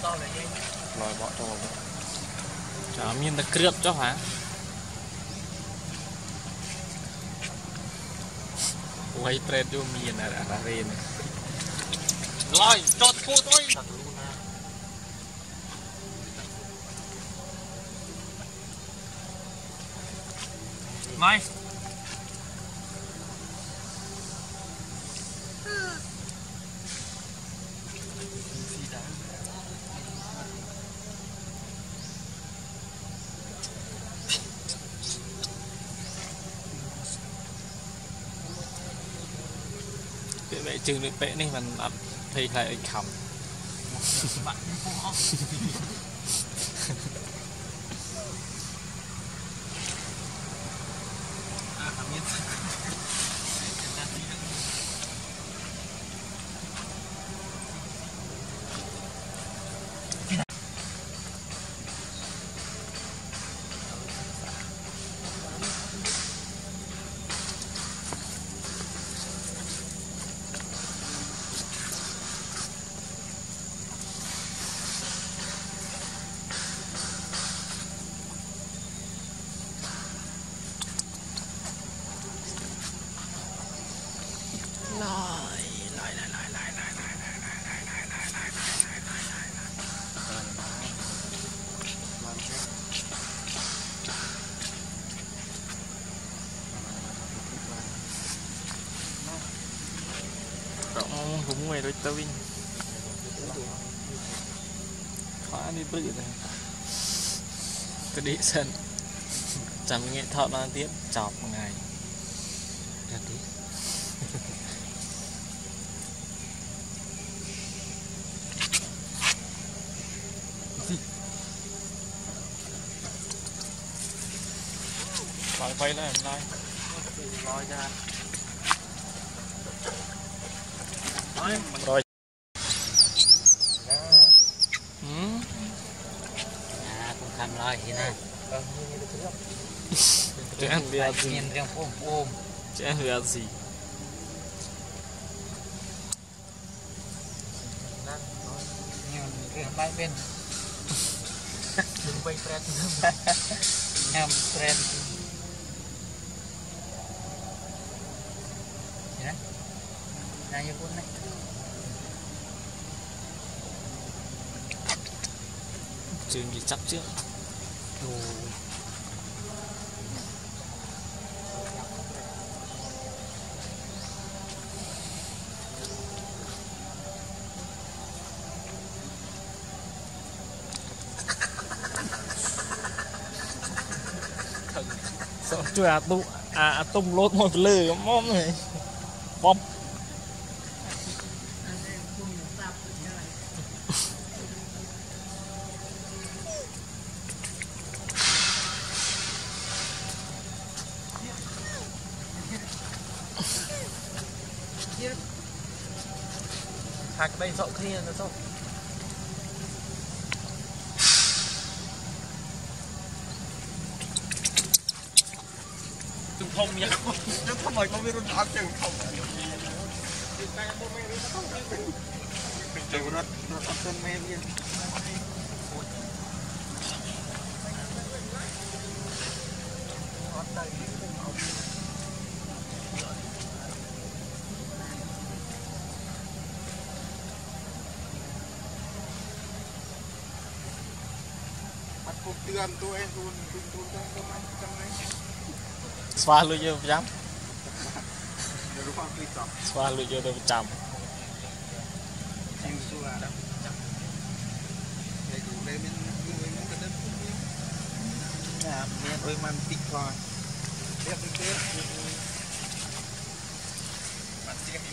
lòi bỏ cho chả miên ta cướp cho hả quay trend vô miên là ra đây này lòi cho cô thôi mai vậy chừng được vẽ này mình thì lại khẩm cũng ngoài đôi tao vinh khóa đi bự rồi tôi đi sân chăm nghệ thuật nó tiếp chọc một ngày ra tí lòi quay lên lòi ra rồi cũng cầm rồi thì nè trẻ liệt gì trẻ liệt gì bay bên bay trend nhầm trend gì đó này như cuốn này trường gì chắc trước sao chưa tung lốt một lư mom này bom hạt đây rộng kia nó rộng chừng không nhá chứ không phải có virus áo chừng không chừng nó tập tên men kia Cục tiền tôi em tôi xóa luôn vô chấm xóa luôn vô tôi chấm miền ơi man tịt thôi tiếp bạn tiếp